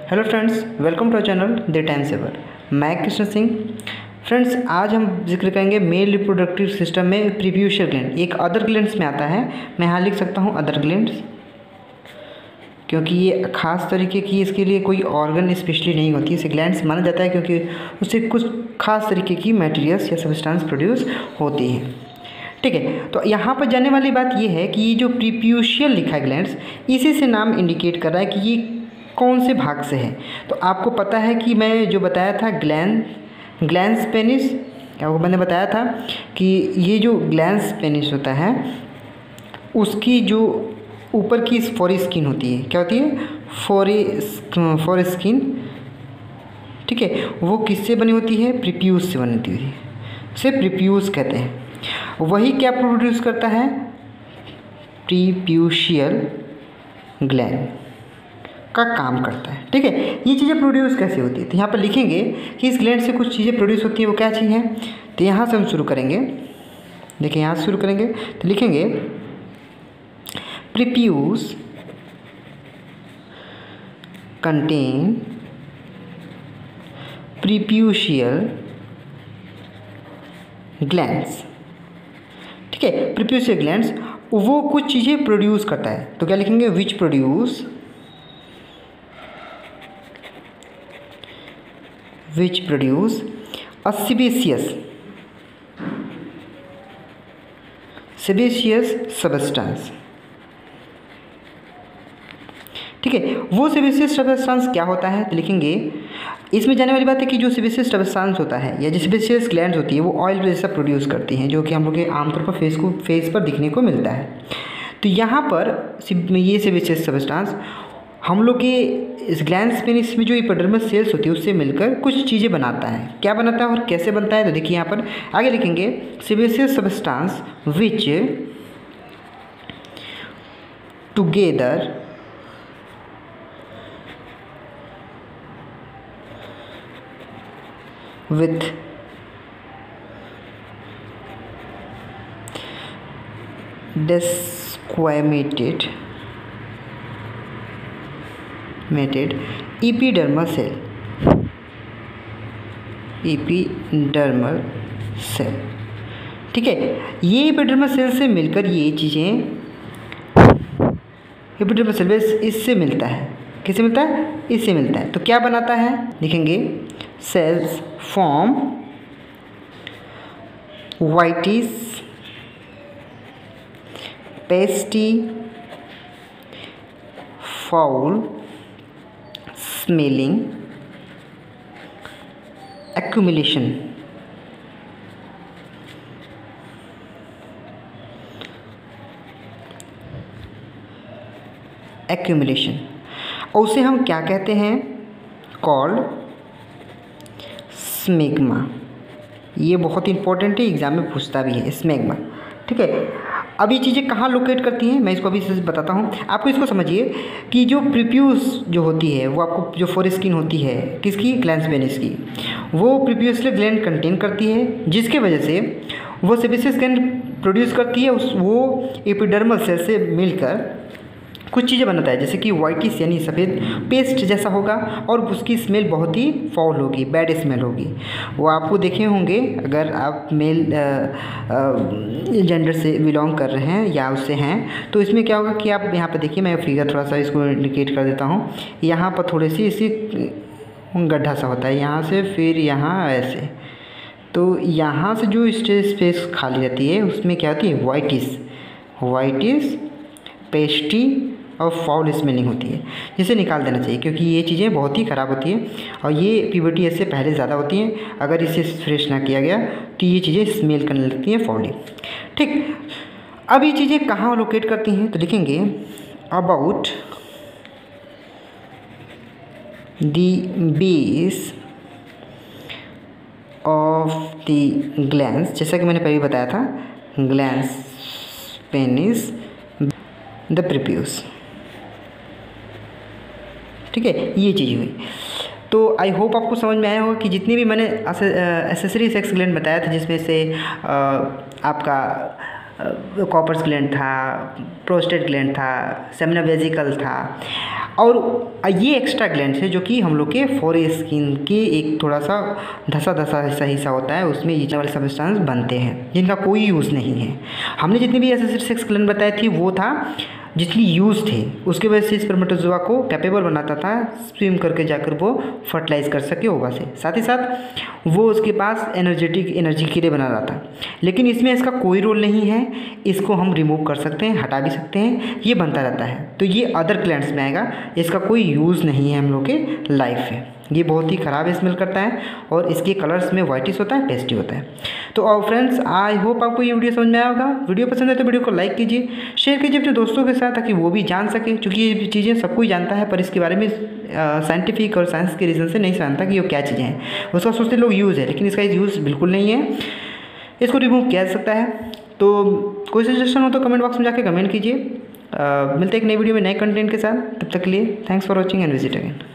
Hello friends, welcome to our channel the time saver. मैं Krishna Singh. Friends, आज हम जिक्र करेंगे मेल रिप्रोडक्टिव सिस्टम में प्रीप्यूशियल ग्लैंड एक अदर ग्लैंड्स में आता है। मैं यहाँ लिख सकता हूँ अदर ग्लैंड्स, क्योंकि ये खास तरीके की इसके लिए कोई ऑर्गन स्पेशली नहीं होती है। इसे ग्लैंड्स माना जाता है क्योंकि उससे कुछ खास तरीके की मटेरियल्स या सब्सटेंस प्रोड्यूस होती है। ठीक है, तो यहाँ पर जानने वाली बात ये है कि ये जो प्रीप्यूशियल लिखा है ग्लैंड्स, इसी से नाम इंडिकेट कर रहा है कि ये कौन से भाग से है। तो आपको पता है कि मैं जो बताया था ग्लैंस पेनिस, आपको मैंने बताया था कि ये जो ग्लैंस पेनिस होता है उसकी जो ऊपर की फोरी स्किन होती है, क्या होती है? Foreskin. ठीक है, वो किससे बनी होती है? प्रीप्यूस से बनी होती है, उसे प्रीप्यूस कहते हैं। वही क्या प्रोड्यूस करता है? प्रीप्यूशियल ग्लैंड का काम करता है। ठीक है, ये चीज़ें प्रोड्यूस कैसे होती है? तो यहाँ पर लिखेंगे कि इस ग्लैंड से कुछ चीज़ें प्रोड्यूस होती है। वो क्या चीज़ है? तो यहाँ से हम शुरू करेंगे। देखिए, यहाँ से शुरू करेंगे तो लिखेंगे प्रीप्यूस कंटेन प्रीप्यूशियल ग्लैंड्स। ठीक है, प्रीप्यूशियल ग्लैंड्स वो कुछ चीज़ें प्रोड्यूस करता है। तो क्या लिखेंगे? Which produce a sebaceous substance। ठीक है, वो सेबेशियस सब्सटेंस क्या होता है? तो लिखेंगे, इसमें जाने वाली बात है कि जो सेबेशियस सब्सटेंस होता है या जो सेबेशियस ग्लैंड्स होती है वो ऑयल जैसा प्रोड्यूस करती हैं, जो कि हम लोग के आमतौर पर फेस पर दिखने को मिलता है। तो यहाँ पर ये सेबेशियस सब्सटेंस हम लोग के इस ग्लैंड्स पेनिस में जो एपिडर्मल सेल्स होती है उससे मिलकर कुछ चीज़ें बनाता है। क्या बनाता है और कैसे बनता है? तो देखिए, यहाँ पर आगे लिखेंगे sebaceous substance which together with desquamated epidermal cell। ठीक है, ये एपिडर्मल सेल से मिलकर ये चीज़ें एपिडर्मल सेल इससे मिलता है। किससे मिलता है? इससे मिलता है। तो क्या बनाता है? लिखेंगे cells form whitish pasty foul smelling accumulation। और उसे हम क्या कहते हैं? Called smegma. ये बहुत इंपॉर्टेंट है, एग्जाम में पूछता भी है स्मेग्मा। ठीक है, अब ये चीज़ें कहाँ लोकेट करती हैं मैं इसको अभी से बताता हूँ। आपको इसको समझिए कि जो प्रीप्यूस जो होती है वो आपको जो फोरी स्किन होती है किसकी? ग्लैंड्स पेनिस की, वो प्रीप्यूशियल ग्लैंड कंटेन करती है, जिसके वजह से वो सेबेशियस ग्लैंड प्रोड्यूस करती है। वो एपिडर्मल सेल से मिलकर कुछ चीज़ें बनाता है, जैसे कि वाइटिश यानी सफ़ेद पेस्ट जैसा होगा, और उसकी स्मेल बहुत ही फाउल होगी, बैड स्मेल होगी। वो आपको देखे होंगे अगर आप मेल जेंडर से बिलोंग कर रहे हैं या उससे हैं। तो इसमें क्या होगा कि आप यहाँ पर देखिए, मैं फिगर थोड़ा सा इसको इंडिकेट कर देता हूँ। यहाँ पर थोड़ी सी इसी गड्ढा सा होता है, यहाँ से फिर यहाँ ऐसे। तो यहाँ से जो स्पेस खाली रहती है उसमें क्या होती है? वाइटिश पेस्टी और फाउल स्मेलिंग होती है, जिसे निकाल देना चाहिए क्योंकि ये चीज़ें बहुत ही ख़राब होती हैं और ये प्यूबर्टी से पहले ज़्यादा होती हैं। अगर इसे फ्रेश ना किया गया तो ये चीज़ें स्मेल करने लगती हैं, फाउली। ठीक, अब ये चीज़ें कहाँ लोकेट करती हैं? तो लिखेंगे about the base of the glands, जैसा कि मैंने पहले बताया था, ग्लैंड्स पेनिस द प्रीप्यूस। ठीक है, ये चीज़ हुई। तो आई होप आपको समझ में आया होगा कि जितनी भी मैंने एसेसरी सेक्स ग्लैंड बताया था, जिसमें से आपका कॉपर्स ग्लैंड था, प्रोस्टेट ग्लैंड था, सेमिनल वेसिकल था, और ये एक्स्ट्रा ग्लैंड्स है जो कि हम लोग के फोरे स्किन के एक थोड़ा सा धसा धसा हिस्सा होता है, उसमें ये वाले सब्सटेंस बनते हैं जिनका कोई यूज़ नहीं है। हमने जितनी भी एसेसिड सेक्स ग्लैंड बताई थी वो था जितनी यूज़ थे, उसके वजह से स्पर्मेटोजोआ को कैपेबल बनाता था स्विम करके जाकर वो फर्टिलाइज कर सके ओवा से, साथ ही साथ वो उसके पास एनर्जी के लिए बना रहा था। लेकिन इसमें इसका कोई रोल नहीं है, इसको हम रिमूव कर सकते हैं, हटा भी सकते हैं, ये बनता रहता है। तो ये अदर ग्लैंड्स में आएगा, इसका कोई यूज़ नहीं है हम लोग के लाइफ में। ये बहुत ही ख़राब स्मेल करता है और इसके कलर्स में वाइटिश होता है, टेस्टी होता है। तो फ्रेंड्स, आई होप आपको ये वीडियो समझ में आया होगा। वीडियो पसंद है तो वीडियो को लाइक कीजिए, शेयर कीजिए अपने दोस्तों के साथ ताकि वो भी जान सके, क्योंकि ये चीज़ें सब कोई जानता है पर इसके बारे में साइंटिफिक और साइंस के रीज़न से नहीं जानता कि ये क्या चीज़ें हैं। उसका सोचते लोग यूज़ है, लेकिन इसका यूज़ बिल्कुल नहीं है, इसको रिमूव किया जा सकता है। तो कोई सजेशन हो तो कमेंट बॉक्स में जाके कमेंट कीजिए। मिलते हैं एक नई वीडियो में नए कंटेंट के साथ, तब तक के लिए thanks for watching and visit again.